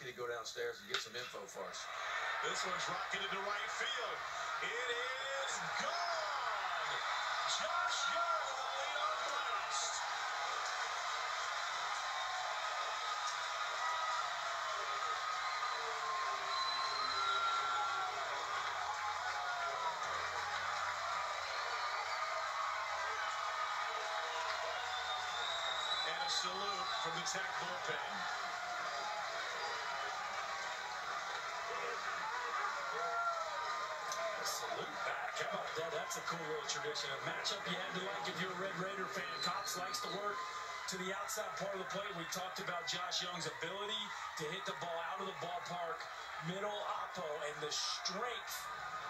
Can he go downstairs and get some info for us? This one's rocking into right field. It is gone. Josh Jung with a leadoff blast. And a salute from the Tech bullpen. Salute back. How about that? That's a cool little tradition. A matchup you had to like if you're a Red Raider fan. Cox likes to work to the outside part of the plate. We talked about Josh Jung's ability to hit the ball out of the ballpark, middle oppo, and the strength